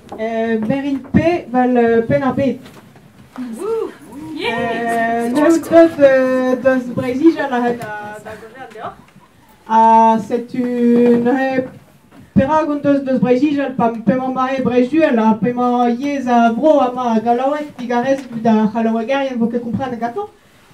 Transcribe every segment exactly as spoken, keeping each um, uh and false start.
Berin P val Penarbet. Neutod dos Brésil à la Ah, c'est une Peragundos dos Brésil, pam paiement maré Brésil, la paiement yez à Bro, ama Galawet, Tigares, da Halawagar, il faut que comprenne gâteau.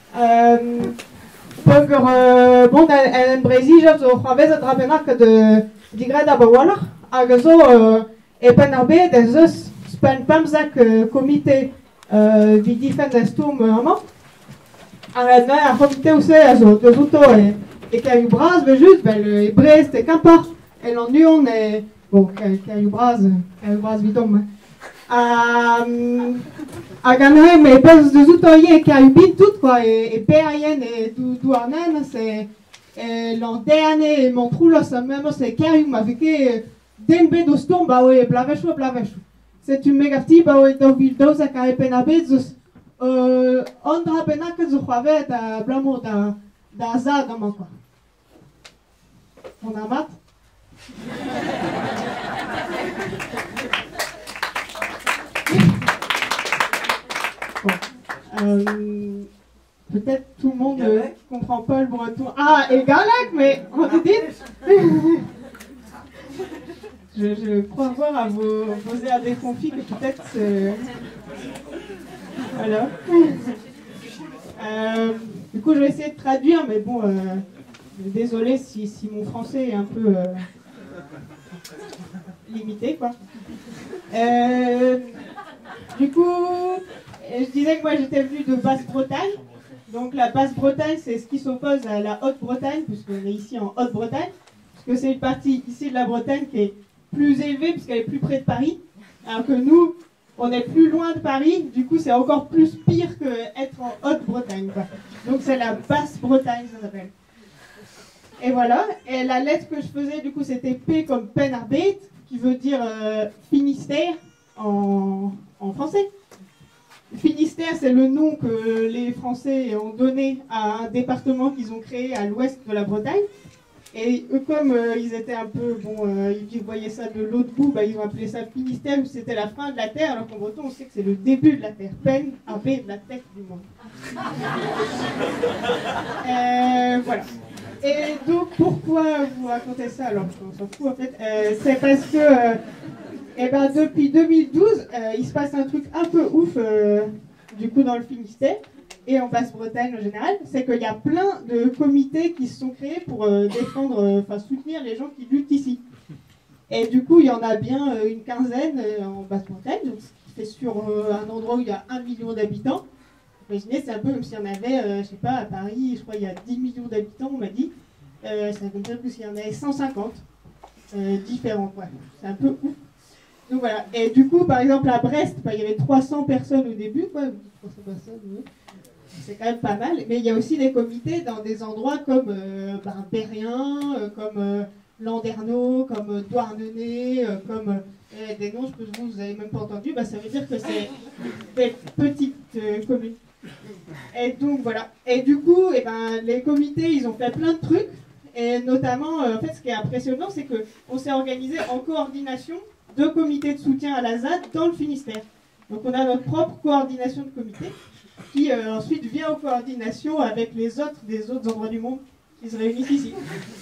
Pogger, bon, en Brésil, je crois que drapena que de Digrad à Bawala, à Gazo, et Penarbet, des os, span pamzak comité, vidi fendestum, ama. Alors, un comité aussi, de Zuto et. Et Caillou-Bras, mais juste, ben, le Brest et Quimper. Et l'Union est. Bon, Caillou-Bras, Caillou-Bras, vidom. À. À Ganem, mais pas de Zoutoyer et Caillou-Bit, tout, quoi. Et Péayen et Douarnen, c'est. Et l'an dernier, mon trou, là, ça même, c'est Caillou, m'a fait que. Dembe d'Ostom, bah oui, Blavechou, Blavechou. C'est une méga petite, bah oui, dans Vildos, à Carré-Pénabé, euh. Andra Pénac, je crois, à Blamo, d'un. D'Aza, dans mon quoi. On a mat. Bon. Euh, Peut-être tout le monde ne comprend pas le breton. Ah, et Galec, mais on te dit. je, je crois voir à vous poser à des conflits que peut-être c'est. Voilà. Euh, du coup, je vais essayer de traduire, mais bon. Euh, Désolé si, si mon français est un peu euh, limité, quoi. Euh, du coup, je disais que moi j'étais venue de Basse-Bretagne. Donc la Basse-Bretagne, c'est ce qui s'oppose à la Haute-Bretagne, puisqu'on est ici en Haute-Bretagne. Parce que c'est une partie ici de la Bretagne qui est plus élevée, puisqu'elle est plus près de Paris. Alors que nous, on est plus loin de Paris. Du coup, c'est encore plus pire qu'être en Haute-Bretagne, quoi. Donc c'est la Basse-Bretagne, ça s'appelle. Et voilà, et la lettre que je faisais, du coup, c'était P comme Penarbet, qui veut dire euh, Finistère en, en français. Finistère, c'est le nom que les Français ont donné à un département qu'ils ont créé à l'ouest de la Bretagne. Et eux, comme euh, ils étaient un peu, bon, euh, ils voyaient ça de l'autre bout, bah, ils ont appelé ça Finistère, où c'était la fin de la Terre, alors qu'en breton, on sait que c'est le début de la Terre. Pen, Arbet, de la tête du monde. euh, voilà. Et donc, pourquoi vous racontez ça? Alors, on s'en fout en fait. Euh, c'est parce que, euh, eh ben, depuis deux mille douze, euh, il se passe un truc un peu ouf, euh, du coup, dans le Finistère, et en Basse-Bretagne en général. C'est qu'il y a plein de comités qui se sont créés pour euh, défendre, enfin, euh, soutenir les gens qui luttent ici. Et du coup, il y en a bien euh, une quinzaine euh, en Basse-Bretagne, donc ce qui fait sur euh, un endroit où il y a un million d'habitants. Imaginez, c'est un peu comme s'il y en avait, euh, je sais pas, à Paris, je crois il y a dix millions d'habitants, on m'a dit. Euh, ça veut dire que s'il y en avait cent cinquante euh, différents, quoi. C'est un peu ouf. Donc voilà. Et du coup, par exemple, à Brest, bah, il y avait trois cents personnes au début, quoi. trois cents personnes, oui. C'est quand même pas mal. Mais il y a aussi des comités dans des endroits comme euh, bah, Berrien, euh, comme euh, Landerneau, comme euh, Douarnenez, euh, comme euh, des noms que vous n'avez même pas entendu. Bah, ça veut dire que c'est des petites euh, communes. Et donc voilà. Et du coup, eh ben, les comités, ils ont fait plein de trucs. Et notamment, euh, en fait, ce qui est impressionnant, c'est qu'on s'est organisé en coordination de comités de soutien à la Z A D dans le Finistère. Donc on a notre propre coordination de comité qui euh, ensuite vient en coordination avec les autres des autres endroits du monde qui se réunissent ici.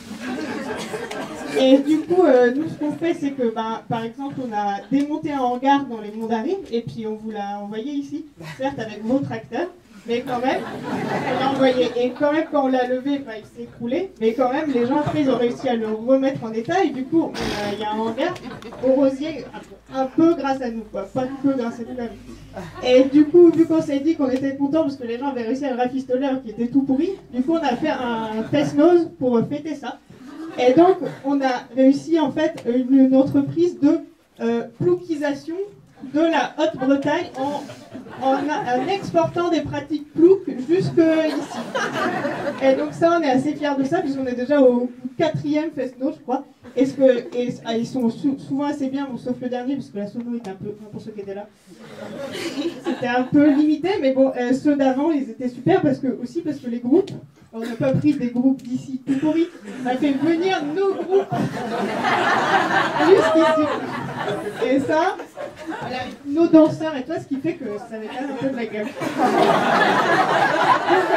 Et du coup, euh, nous, ce qu'on fait, c'est que, bah, par exemple, on a démonté un hangar dans les Monts d'Arrive, et puis on vous l'a envoyé ici, certes avec vos tracteurs, mais quand même, on l'a envoyé. Et quand même, quand on l'a levé, bah, il s'est écroulé, mais quand même, les gens, après, ils ont réussi à le remettre en état, et du coup, il y a un hangar au Rosier, un peu grâce à nous, quoi, pas que grâce à nous. Même. Et du coup, vu qu'on s'est dit qu'on était contents parce que les gens avaient réussi à le rafistoler alors qu'il était tout pourri, du coup, on a fait un test-nose pour fêter ça. Et donc, on a réussi en fait une, une entreprise de euh, plouquisation de la Haute-Bretagne en, en, en exportant des pratiques plouques jusque ici. Et donc ça, on est assez fiers de ça, puisqu'on est déjà au quatrième Fest-Noz, je crois. Et, ce que, et ah, ils sont sou, souvent assez bien, bon, sauf le dernier, puisque la sono était un peu, pour ceux qui étaient là, c'était un peu limité, mais bon, euh, ceux d'avant, ils étaient super, parce que, aussi parce que les groupes, on n'a pas pris des groupes d'ici tout pourris, on a fait venir nos groupes jusqu'ici. Et ça, Voilà, nos danseurs et tout, ce qui fait que ça avait quand même un peu de la gueule. Donc,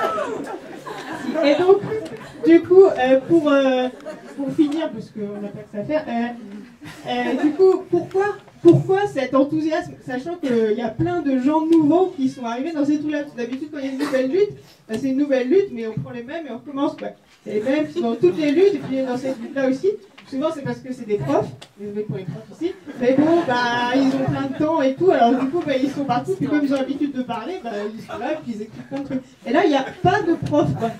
voilà. Et donc, du coup, euh, pour, euh, pour finir, parce qu'on n'a pas que ça à faire, euh, euh, du coup, pourquoi, pourquoi cet enthousiasme, sachant qu'il y a plein de gens nouveaux qui sont arrivés dans ces trucs-là. D'habitude, quand il y a une nouvelle lutte, bah, c'est une nouvelle lutte, mais on prend les mêmes et on recommence. Bah, c'est les mêmes dans toutes les luttes, et puis dans cette lutte-là aussi. Souvent, c'est parce que c'est des profs, désolé pour les profs ici, mais bon, bah, ils ont plein de temps et tout, alors du coup, bah, ils sont partout, puis comme ils ont l'habitude de parler, bah, ils sont là, et puis ils expliquent plein de trucs. Et là, il n'y a pas de prof, quoi.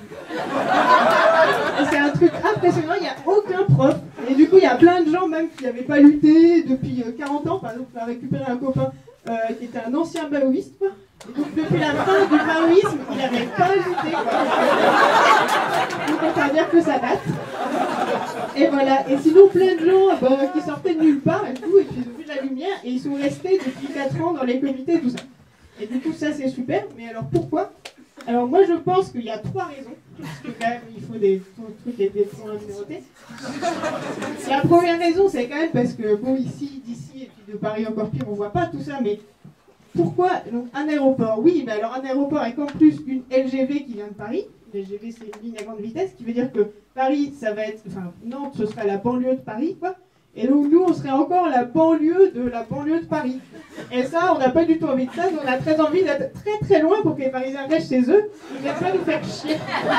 Et c'est un truc impressionnant, il n'y a aucun prof. Et du coup, il y a plein de gens, même qui n'avaient pas lutté depuis quarante ans, par exemple, on a récupéré un copain euh, qui était un ancien maoïste, quoi. Et donc, depuis la fin du maoïsme, il n'avait pas lutté, quoi. Donc, on peut dire que ça date. Et voilà, et sinon plein de gens bah, qui sortaient de nulle part et tout, et puis ils ont vu de la lumière, et ils sont restés depuis quatre ans dans les comités et tout ça. Et du coup ça c'est super, mais alors pourquoi? Alors moi je pense qu'il y a trois raisons, parce que quand même il faut des trucs et des points numérotés. La première raison c'est quand même parce que bon ici, d'ici, et puis de Paris encore pire, on voit pas tout ça, mais pourquoi donc un aéroport? Oui, mais alors un aéroport avec en plus une L G V qui vient de Paris. L G V c'est une ligne à grande vitesse, qui veut dire que Paris, ça va être, enfin Nantes, ce sera la banlieue de Paris, quoi. Et donc nous, on serait encore la banlieue de la banlieue de Paris. Et ça, on n'a pas du tout envie de ça, on a très envie d'être très très loin pour que les Parisiens restent chez eux, ils ne viennent pas nous faire chier.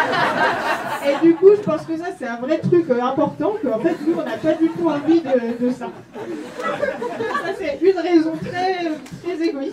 Et du coup, je pense que ça, c'est un vrai truc euh, important, qu'en fait, nous, on n'a pas du tout envie de, de ça. Ça, c'est une raison très, très égoïste.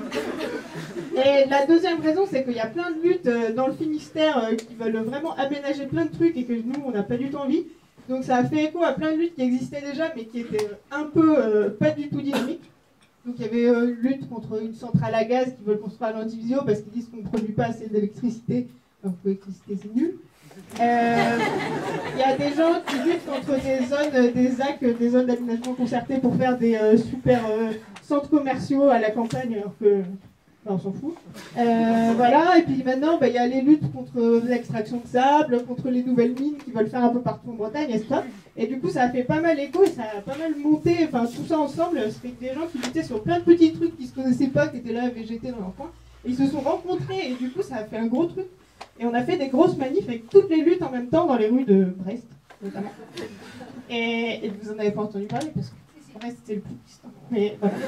Et la deuxième raison, c'est qu'il y a plein de luttes euh, dans le Finistère euh, qui veulent vraiment aménager plein de trucs et que nous, on n'a pas du tout envie. Donc ça a fait écho à plein de luttes qui existaient déjà, mais qui étaient un peu euh, pas du tout dynamiques. Donc il y avait euh, lutte contre une centrale à gaz qui veulent construire à l'Antivisio parce qu'ils disent qu'on ne produit pas assez d'électricité. Donc l'électricité, c'est nul. Euh, Il y a des gens qui luttent contre des zones, des Z A C, des zones d'aménagement concerté pour faire des euh, super euh, centres commerciaux à la campagne, alors que... Enfin, on s'en fout. Euh, voilà, et puis maintenant, bah, y a les luttes contre l'extraction de sable, contre les nouvelles mines qui veulent faire un peu partout en Bretagne, et cetera. Et du coup, ça a fait pas mal écho et ça a pas mal monté, enfin tout ça ensemble, c'était des gens qui luttaient sur plein de petits trucs qui se connaissaient pas, qui étaient là à végéter dans leur coin. Et ils se sont rencontrés et du coup, ça a fait un gros truc. Et on a fait des grosses manifs avec toutes les luttes en même temps dans les rues de Brest, notamment. Et, et vous en avez pas entendu parler parce que Brest, c'était le plus distant. Mais voilà.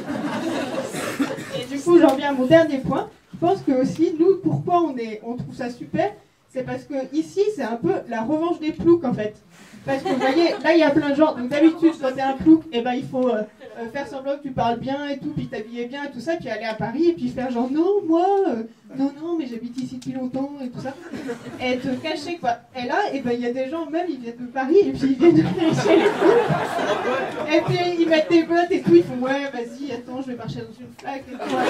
Et du coup, j'en viens à mon dernier point. Je pense que aussi, nous, pourquoi on, est, on trouve ça super, c'est parce que ici, c'est un peu la revanche des ploucs, en fait. Parce que vous voyez, là, il y a plein de gens. Donc d'habitude, quand t'es un plouc, eh ben, il faut euh, euh, faire semblant que tu parles bien et tout, puis t'habiller bien et tout ça, puis aller à Paris et puis faire genre non, moi, euh, non, non, mais j'habite ici depuis longtemps et tout ça. Et te cacher, quoi. Et là, eh ben, il y a des gens, même, ils viennent de Paris et puis ils viennent de cacher les ploucs. Et puis ils mettent des bottes et tout, ils font ouais, vas-y, attends, je vais marcher dans une flaque et tout.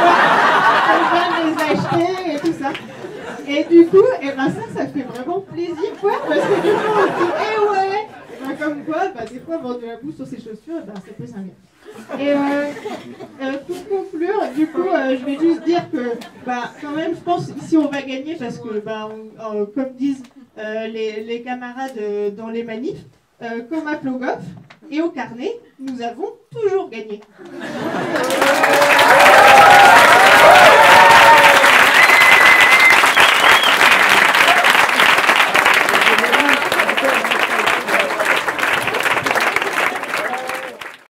On va les acheter et tout ça. Et du coup, eh ben, ça, ça fait vraiment plaisir, quoi, parce que du coup, on se dit, eh ouais, ben, comme quoi, bah, des fois, vendre de la boue sur ses chaussures, ben, ça peut servir. Et euh, euh, pour conclure, du coup, euh, je vais juste dire que, bah, quand même, je pense ici on va gagner parce que, bah, on, euh, comme disent euh, les, les camarades euh, dans les manifs, euh, comme à Plogoff et au carnet, nous avons toujours gagné.